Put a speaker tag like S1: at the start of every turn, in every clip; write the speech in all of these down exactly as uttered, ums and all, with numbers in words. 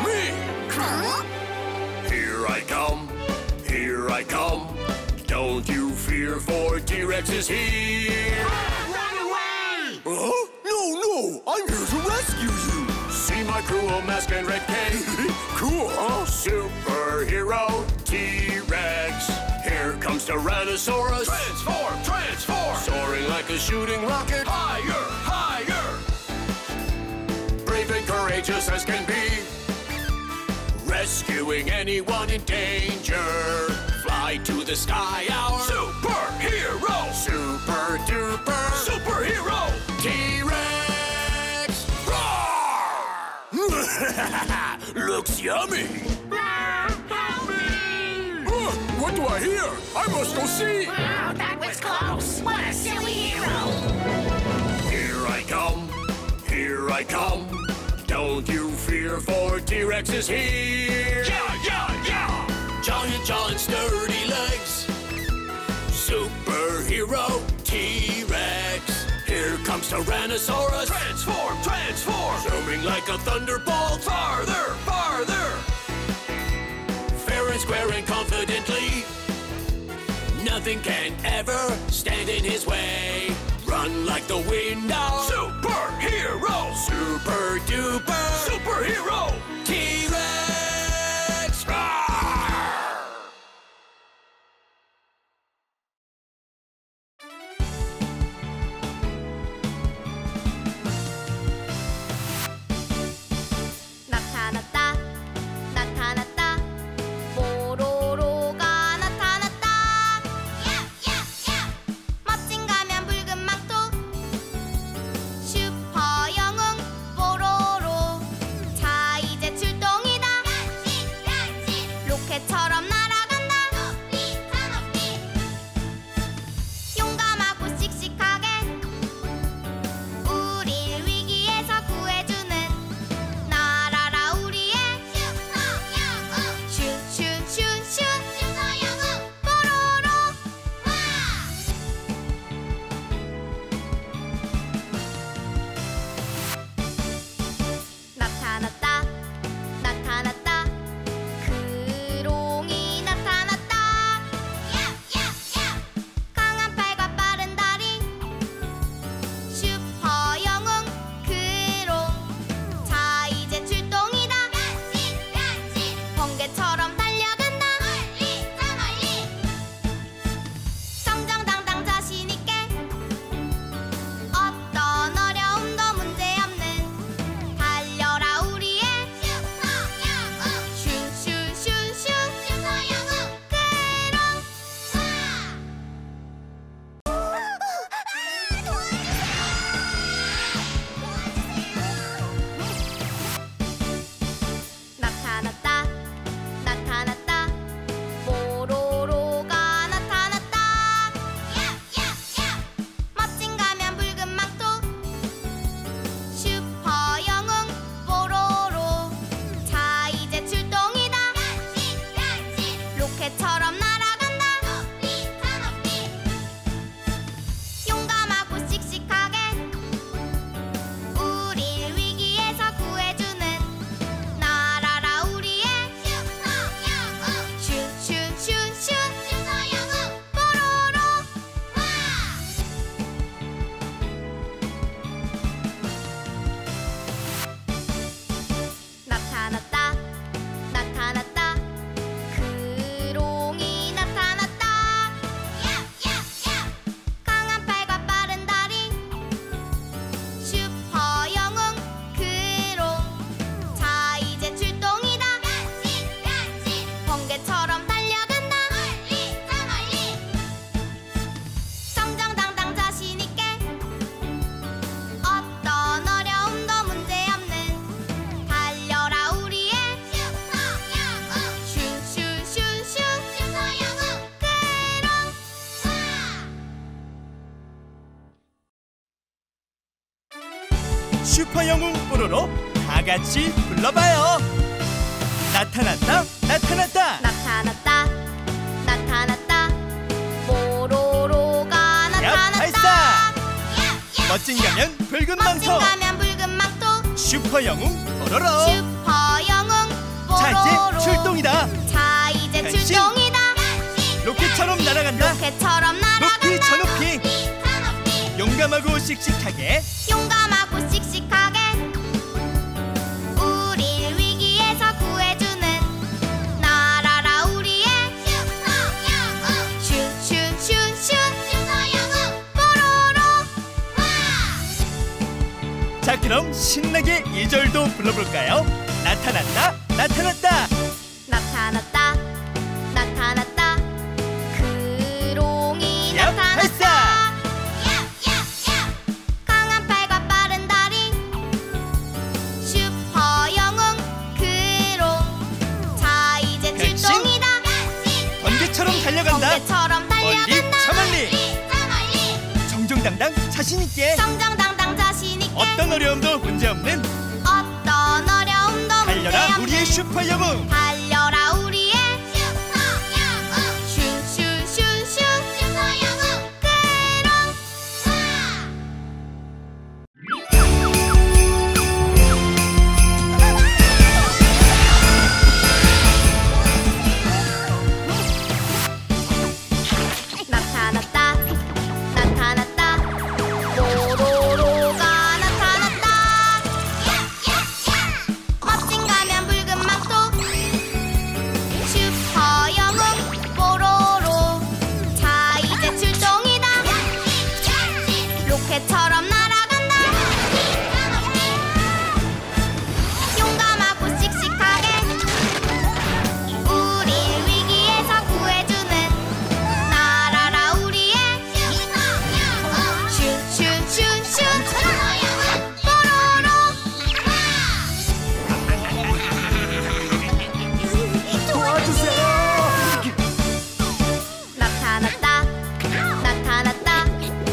S1: me! Here I come, here I come. Don't you fear, for T-Rex is here!
S2: Run away!
S1: Huh? No, no! I'm here to rescue you! See my crew of mask and red cape? Cool, huh? Superhero T-Rex. Here comes Tyrannosaurus.
S2: Transform, transform!
S1: Soaring like a shooting rocket.
S2: Higher, higher!
S1: Brave and courageous as can be. Rescuing anyone in danger. Fly to the sky, our
S2: Superhero!
S1: super duper
S2: Superhero!
S1: T-Rex! Roar! Looks yummy.
S2: Help me!
S1: Uh, what do I hear? I must go see.
S2: Wow, that was close! What a silly hero!
S1: Here I come, here I come. Don't you fear, for T-Rex is here.
S2: Yeah, yeah, yeah!
S1: Giant jaw and sturdy legs. Superhero T-Rex. Here comes Tyrannosaurus.
S2: Transform, transform!
S1: Zooming like a thunderbolt.
S2: Farther, farther!
S1: Fair and square and confidently. Nothing can ever stand in his way. Run like the wind now.
S2: Superhero!
S1: Super duper
S2: Superhero!
S1: T-Rex! Roar!
S3: 나타났다 나타났다 뽀로로가 나타났다 멋진 가면 붉은 망토 슈퍼 영웅 뽀로로 자 이제 출동이다 로켓처럼 날아간다 용감하고 씩씩하게 우릴 위기에서 구해주는 날아라 우리의 슈슈슈슈 뽀로로 나타났다 나타났다 크롱이 나타났다 강한 팔과 빠른 다리 슈퍼 영웅 크롱 자 이제 출동이다 번개처럼 달려간다 정정당당 자신있게 어떤 어려움도 문제없는 달려라 우리의 슈슈슈슈 크롱 나타났다 나타났다 뽀로로가 나타났다 멋진 가면 붉은 망토 슈퍼 영웅 뽀로로 자 이제 출동이다 로켓처럼 날아간다 용감하고 씩씩하게 우릴 위기에서 구해주는 날아라 우리의 슈슈슈슈 뽀로로 나타났다 나타났다 크롱이 나타났다 강한 팔과 빠른 다리 슈퍼 영웅 크롱 자 이제 출동이다 번개처럼 달려간다 정정당당 자신있게 어떤 어려움도 문제없는 달려라 우리의 슈슈슈슈 크롱
S4: 슈퍼 영웅 뽀로로 다 같이 불러봐요. 나타났다 나타났다
S3: 나타났다 나타났다 뽀로로가
S4: 야
S3: 나타났다
S4: 발사 멋진 가면 붉은
S3: 멋진
S4: 망토
S3: 가면 붉은 망토
S4: 슈퍼 영웅 뽀로로
S3: 슈퍼 영웅
S4: 씩씩하게
S3: 용감하고 씩씩하게 우릴 위기에서 구해주는 나라라 우리의 슈슈슈슈 슈퍼영웅 뽀로로 와!
S4: 자, 그럼 신나게 이 절도 불러볼까요? 나타났다 나타났다
S3: 나타났다 나타났다 크롱이
S4: 야,
S3: 나타났다 강한 팔과 빠른 다리 슈퍼 영웅 크롱 자 이제
S4: 변신!
S3: 출동이다
S4: 번개처럼 달려간다
S3: 번개처럼
S4: 멀리
S3: 달려간다
S4: 저 멀리
S3: 저 멀리
S4: 정정당당 자신있게
S3: 정정당당 자신있게
S4: 어떤 어려움도 문제없는
S3: 어떤 어려움도
S4: 달려라
S3: 문제없는
S4: 우리의 슈퍼영웅
S3: 달려라 우리의 슈퍼영웅 슈슈슈슈 슈퍼영웅 크롱 나타났다 나타났다 뽀로로가 나타났다 멋진 가면 붉은 망토 슈퍼 영웅 뽀로로 자 이제 출동이다 로켓처럼 날아간다 용감하고 씩씩하게 우릴 위기에서 구해주는 나라라 우리의 슈슈슈슈 뽀로로 나타났다 나타났다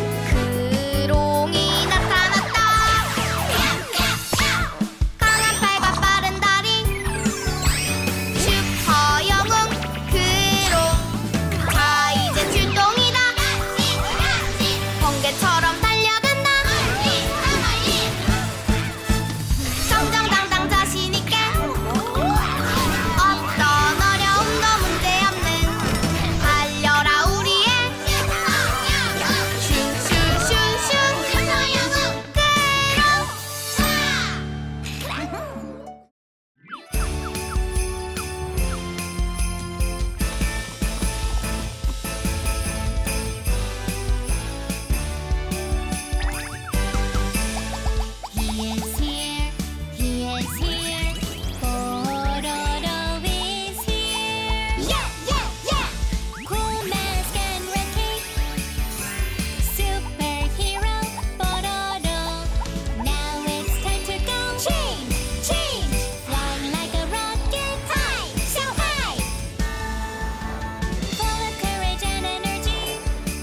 S3: 크롱이 나타났다 강한 팔과 빠른 다리 슈퍼 영웅 크롱 자 이제 출동이다 번개처럼 달려간다 정정당당 자신있게 어떤 어려움도 문제없는 달려라 우리의 슈슈슈슈 슈퍼영웅 크롱 He is here, he is here, Pororo is here. Yeah, yeah, yeah. Cool mask and red cape, superhero Pororo. Now it's time to go. Change, change, flying like a rocket, high, so high. Full of courage and energy,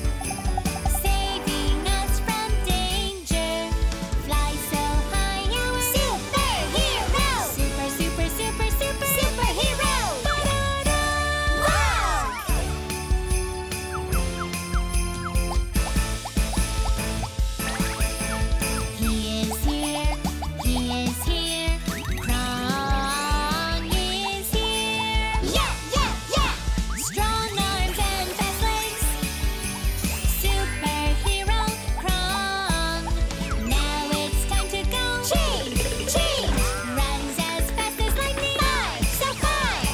S3: saving us from danger. Fly so high, our superhero. Super, super, super, super, superhero. Wow! He is here, he is here. Krong is here. Yeah, yeah, yeah. Strong arms and fast legs. Superhero Krong. Now it's time to go. Change, change. Runs as fast as lightning. Fly, so fly.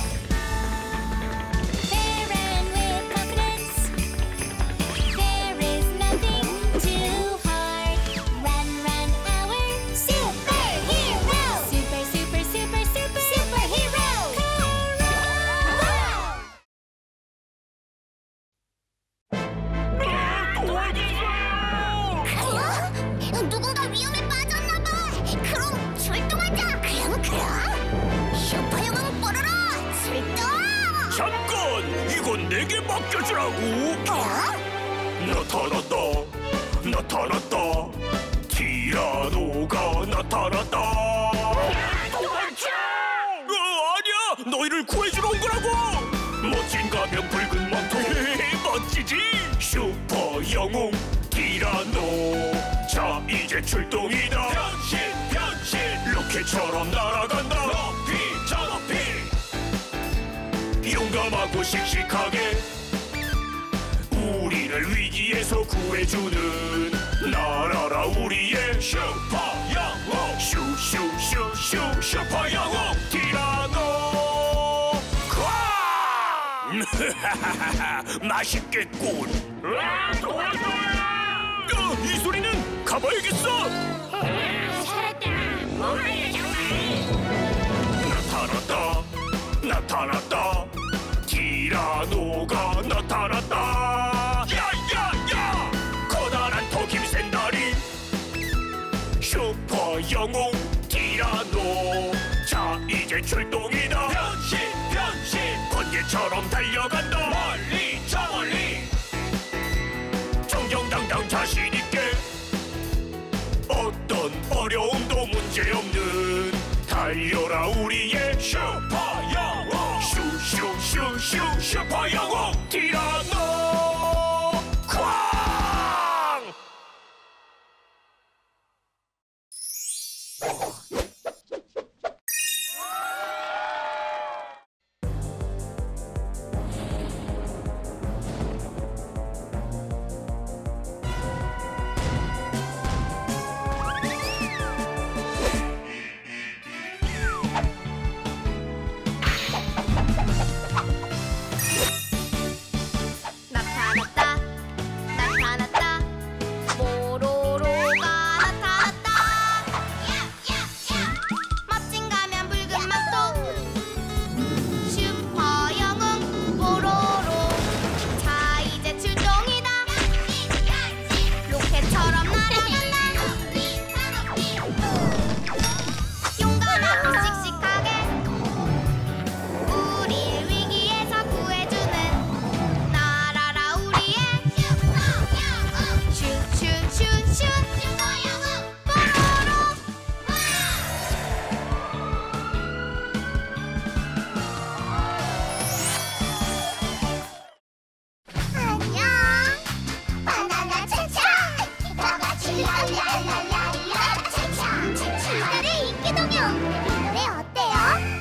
S3: Fair and with confidence. There is nothing too hard. Run, run, our superhero. Super, super, super, super, superhero. Wow! 그럼? 누군가 위험에 빠졌나봐. 그럼 출동하자. 그럼 그럼 슈퍼영웅 뽀로로 출동.
S1: 잠깐! 이건 내게 맡겨주라고!
S3: 어?
S1: 나타났다! 나타났다! 티라노가 나타났다! 도망쳐! 어, 아니야! 너희를 구해주러 온 거라고! 멋진 가면 붉은 망토! 멋지지? 슈퍼 영웅 티라노! 자 이제 출동이다! 변신! 변신! 로켓처럼 날아간다! 높이! 저 높이! 용감하고 씩씩하게 우리를 위기에서 구해주는 날아라 우리의 슈퍼 영웅 슈슈슈슈 슈퍼 영웅 티라노 쾅 맛있겠군. 어, 이 소리는 가봐야겠어.
S3: 살았다. 뭐하냐 정말.
S1: 나타났다 나타났다 티라노가 나타났다. 야야야 커다란 토김 샌달인 슈퍼 영웅 티라노. 자 이제 출동이다.
S2: 변신 변신
S1: 번개처럼 달려간다.
S2: 멀리 저 멀리
S1: 정정당당 자신있게 어떤 어려움도 문제없는 달려라 우리의 슈퍼